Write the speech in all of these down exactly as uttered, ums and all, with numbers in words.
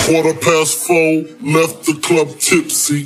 Quarter past four, left the club tipsy.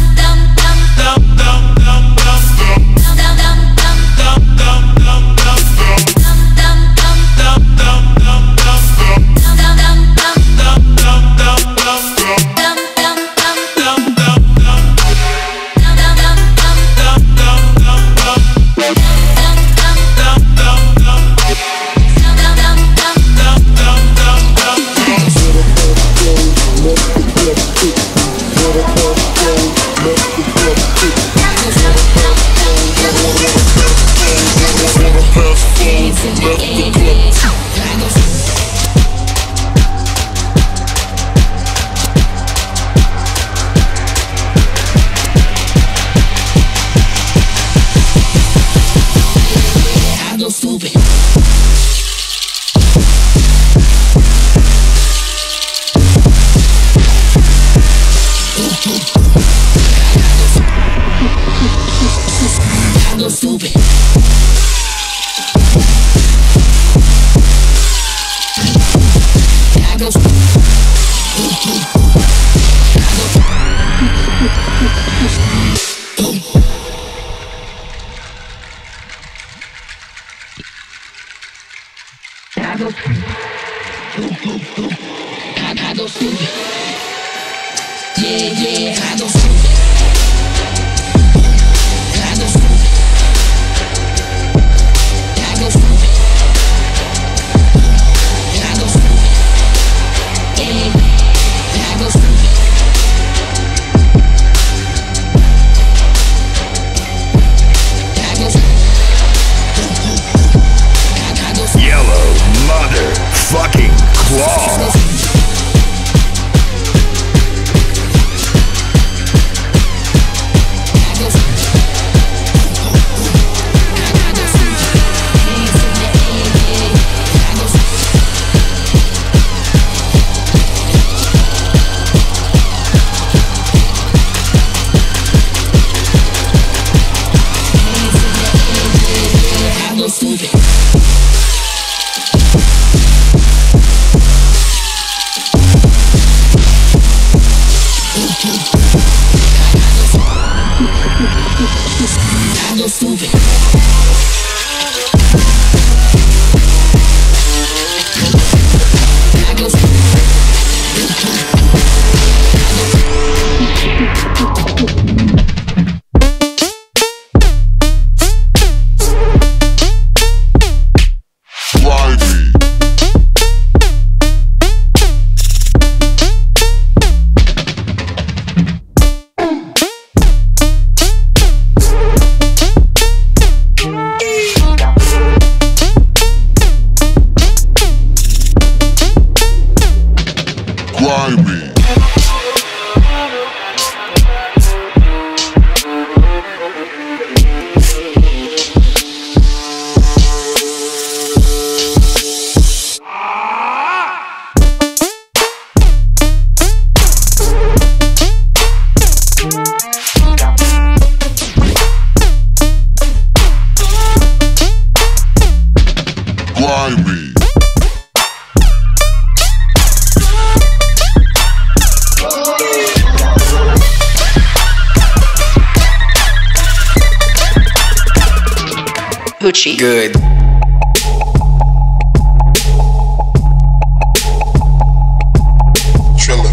Hoochie. Good. Chillin'.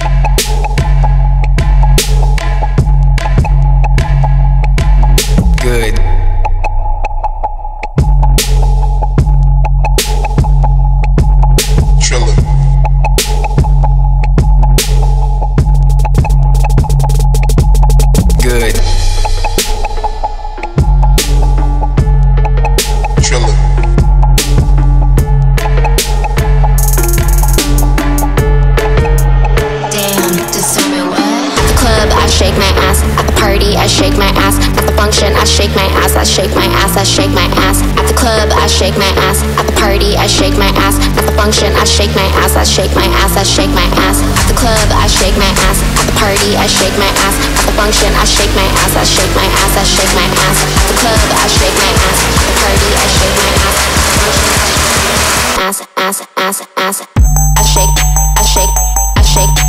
Good. Chillin'. Good. I shake my ass. At the function, I shake my ass. I shake my ass. I shake my ass. At the club, I shake my ass. At the party, I shake my ass. At the function, I shake my ass. I shake my ass. I shake my ass. At the club, I shake my ass. At the party, I shake my ass. At the function, I shake my ass. I shake my ass. I shake my ass. At the club, I shake my ass. At the party, I shake my ass. Ass, ass, ass, ass. I shake, I shake, I shake.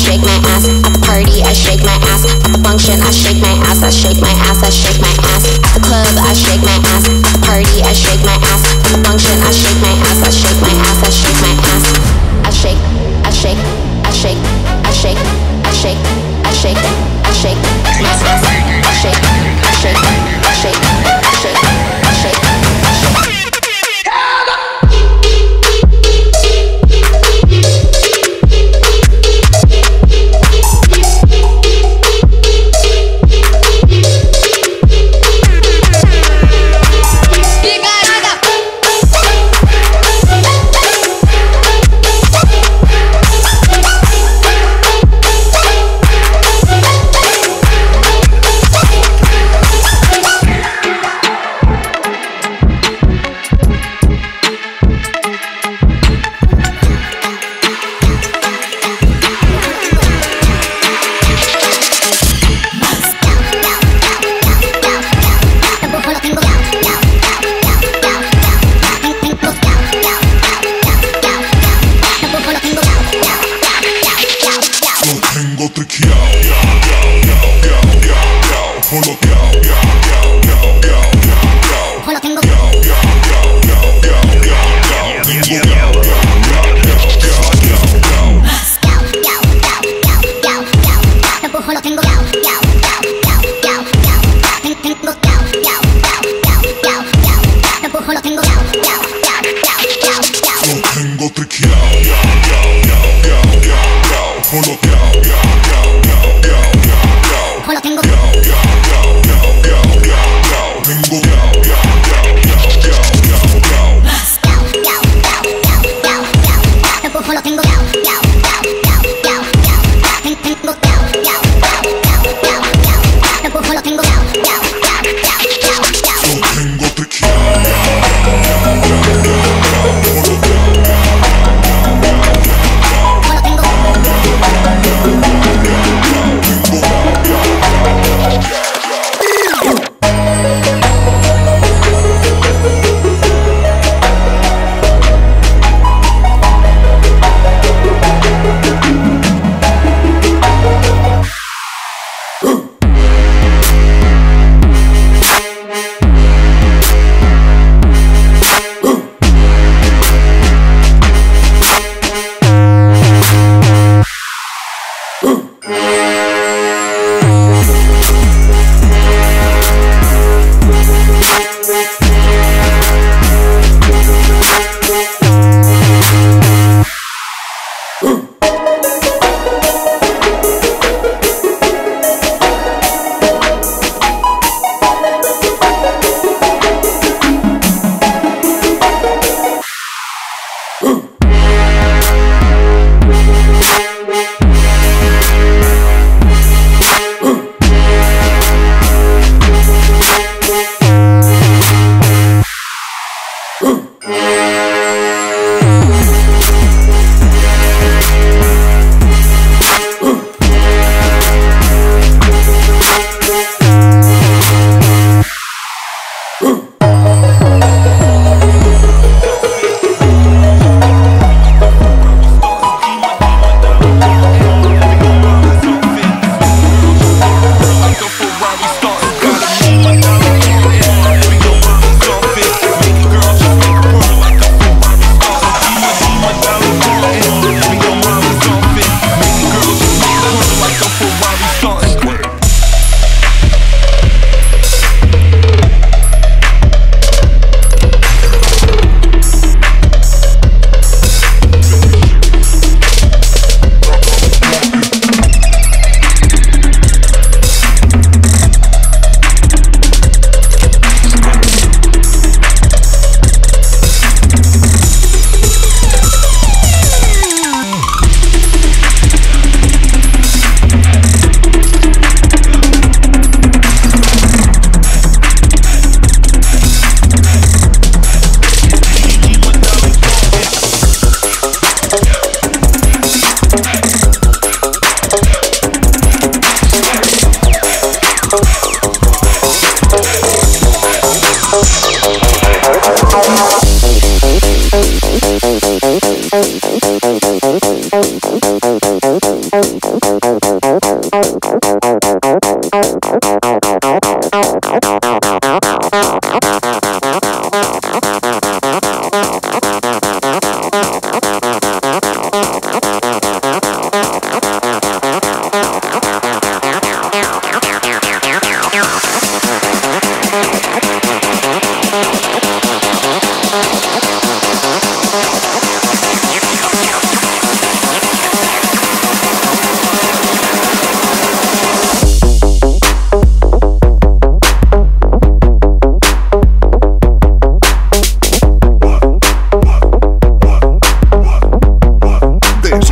shake my ass. At the party, I shake my ass. At the function, I shake my ass. I shake my ass. I shake my ass. At the club, I shake my ass. At the party, I shake my ass. At the function, I shake my ass. I shake my ass. I shake my ass. I shake, I shake, I shake, I shake, I shake, I shake, I shake my ass. I shake, I shake, I shake, I shake, I shake, I shake. Tengo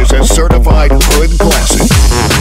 Masters as certified hood classic.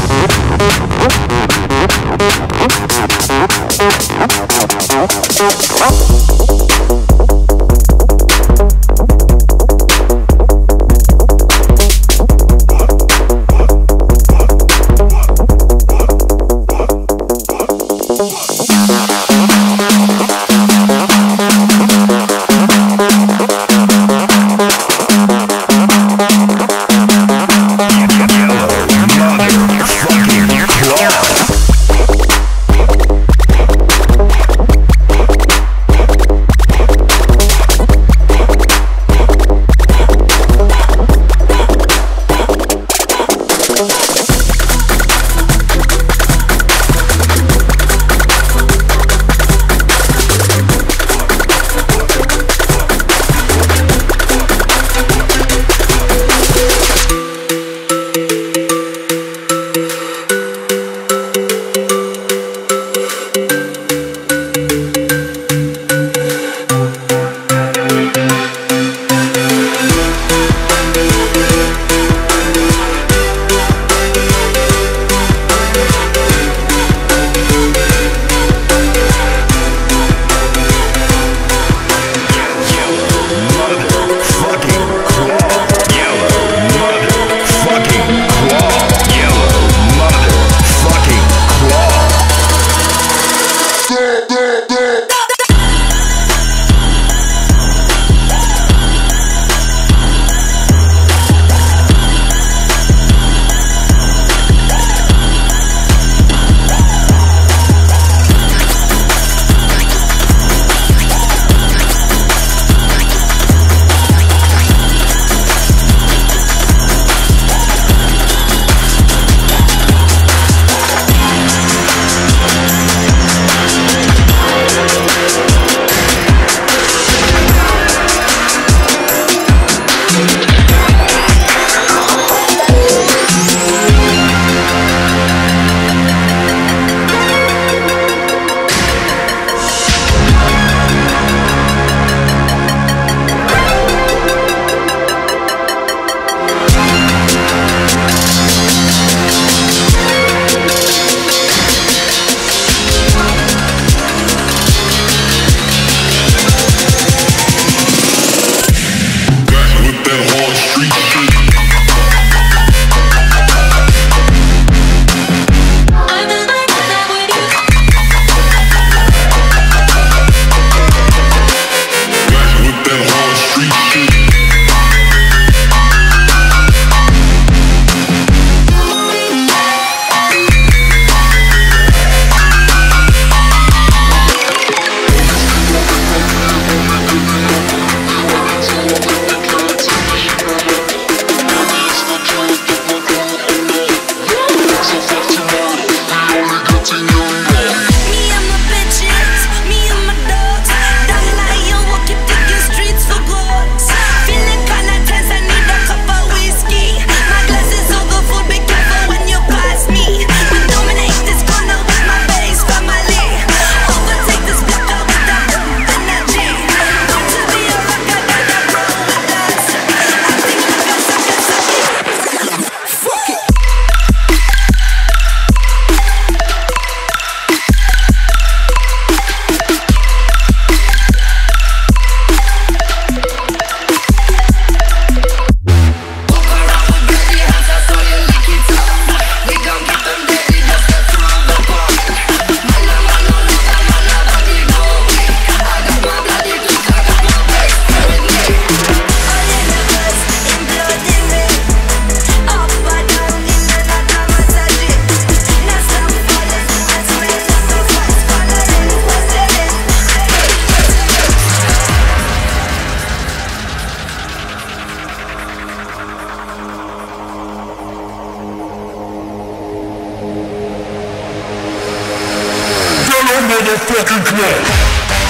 motherfucking club.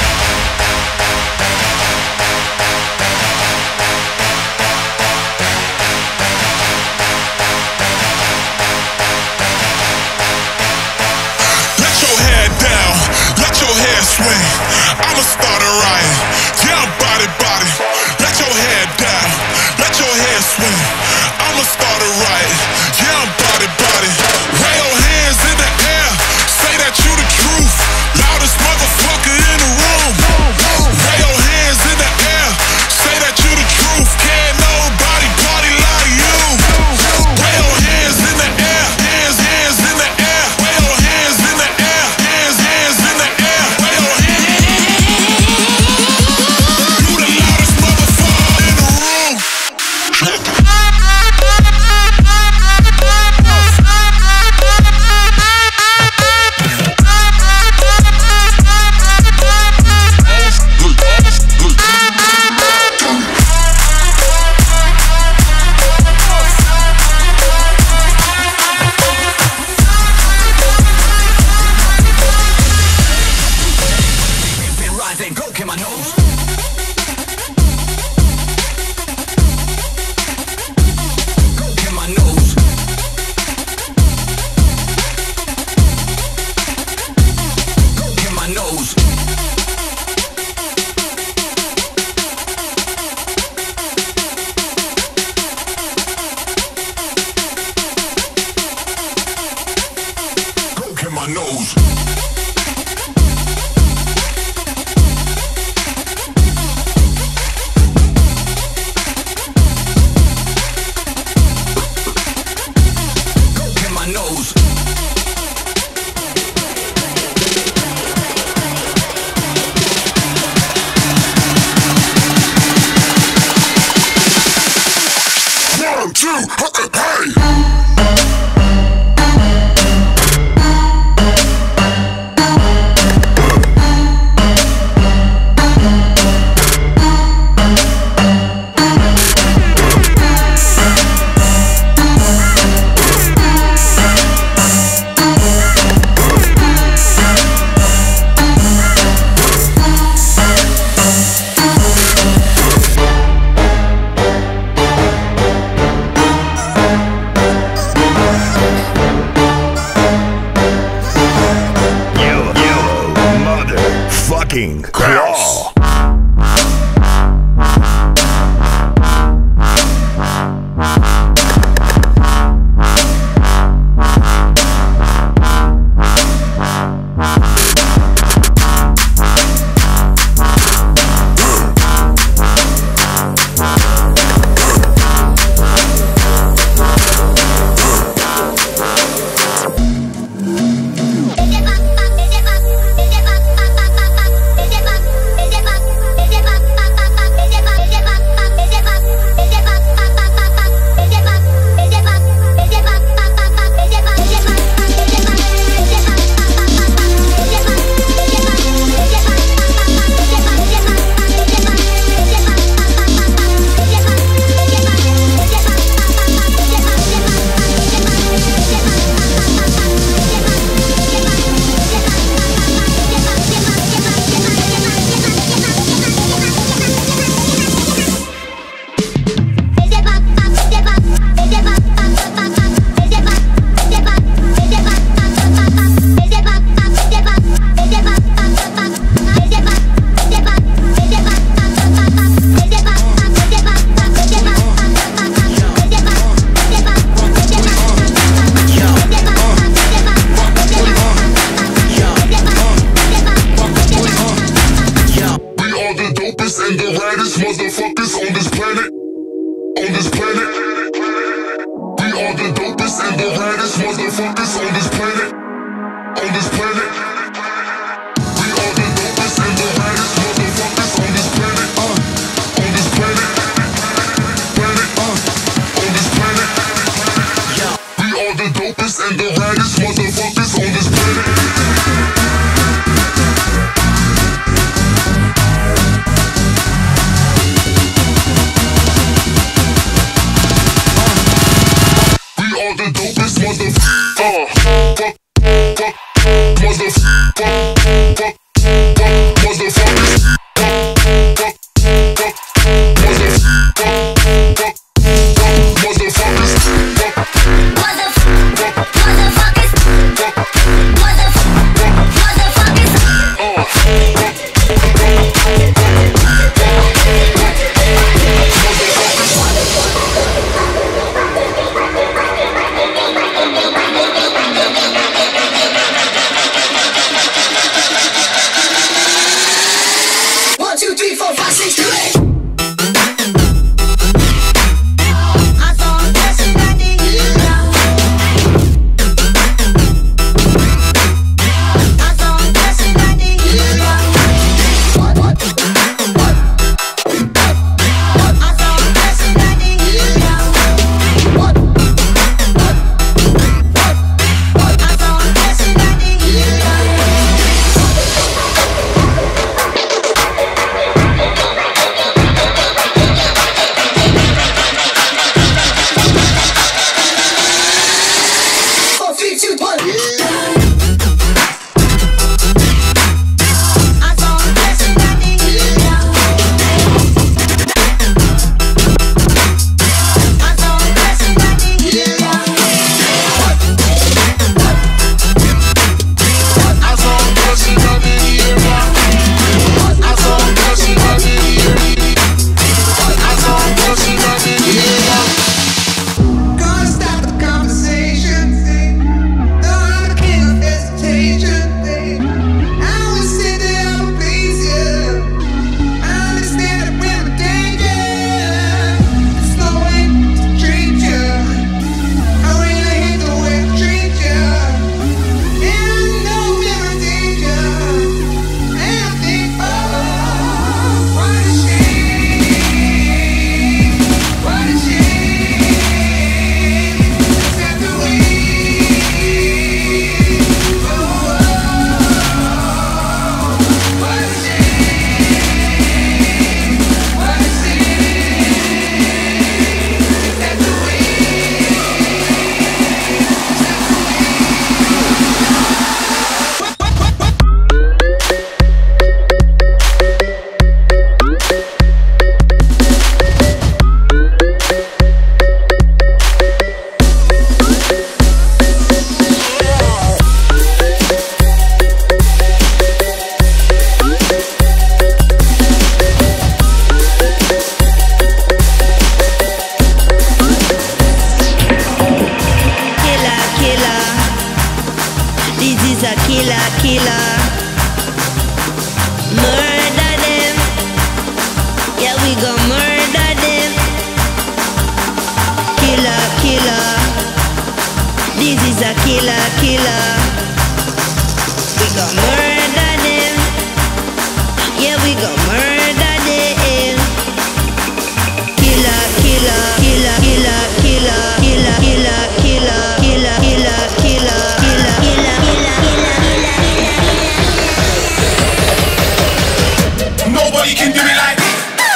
Swing. I'ma start a riot. Yeah, body, body. Let your head down. Let your head swing. I'ma start a riot. my nose. In my nose. One, two, hey! Fucking claw. And the raddest motherfuckers on this planet, on this planet. We are the dopest and the raddest motherfuckers on this planet, on this planet. We are the dopest and the raddest motherfuckers on this planet, uh, on this planet, planet, uh, on this planet. We are the dopest and the raddest motherfuckers on this planet. The dopest mother uh, fuck, fuck, mother fuck, fuck, fuck, motherfuckers fuck, fuck, fuck, mother fuck, fuck, fuck, motherfuckers fuck, Mother, motherfuckers, fuck, mother, motherfuckers. uh, killer, killer. Murder them. Yeah, we gon' murder them. Killer, killer. This is a killer, killer. We gon' murder them. Yeah, we gon' murder them. Killer, killer, killer, killer, killer, killer, killer, killer, killer, killer, killer, killer, killer, killer. Nobody can do it like.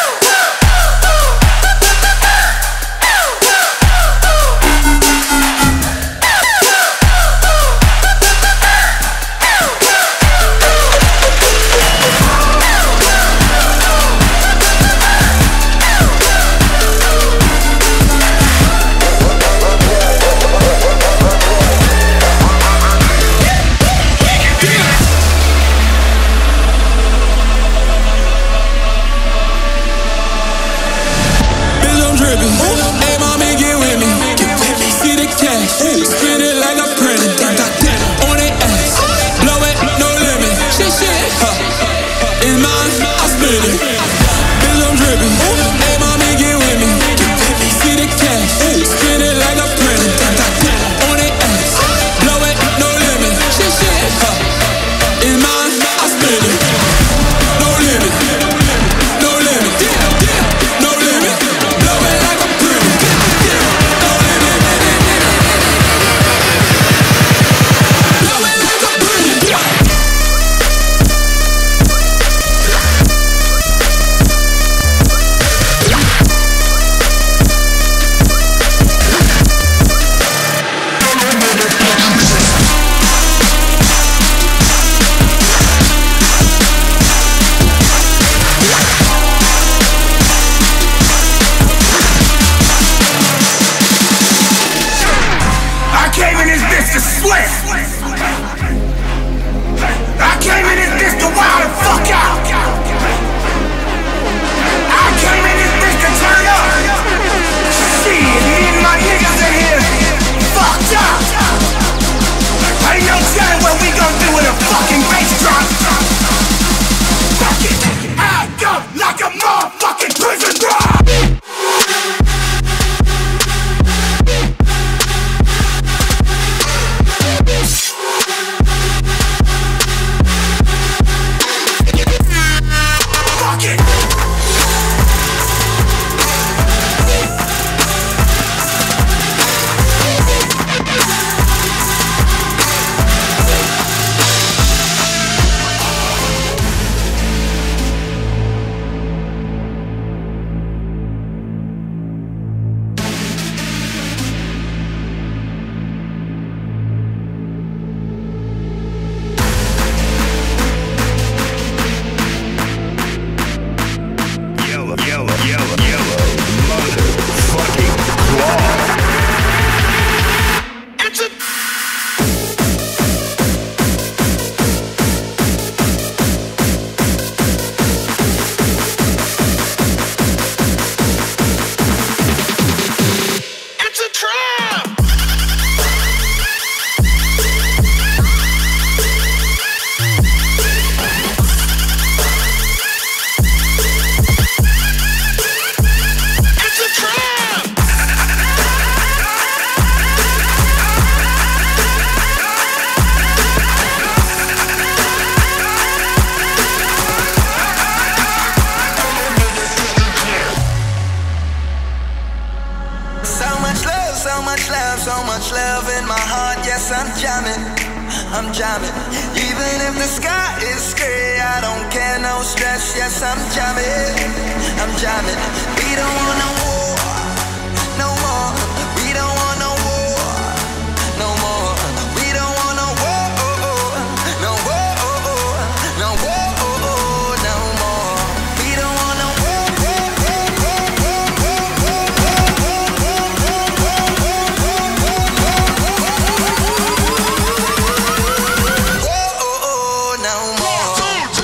Two, three.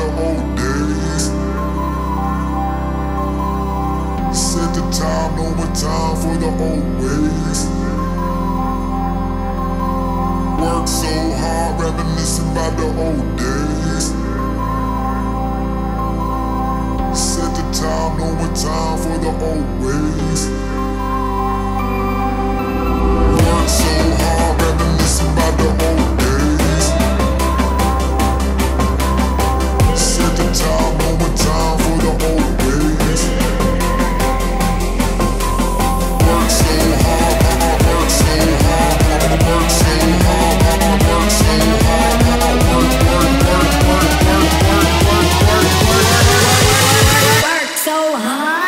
old days. Set the time, no more time for the old ways. Work so hard, reminiscing about the old days. Set the time, no more time for the old ways. Work so hard, reminiscing about the old days. Set the time, no more time for the old ways. Work so hard, work so hard, work so hard, work so hard, work, work, work, work, work, work, work, work, work, Work so hard.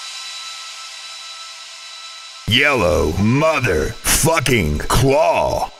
Yellow motherfucking claw.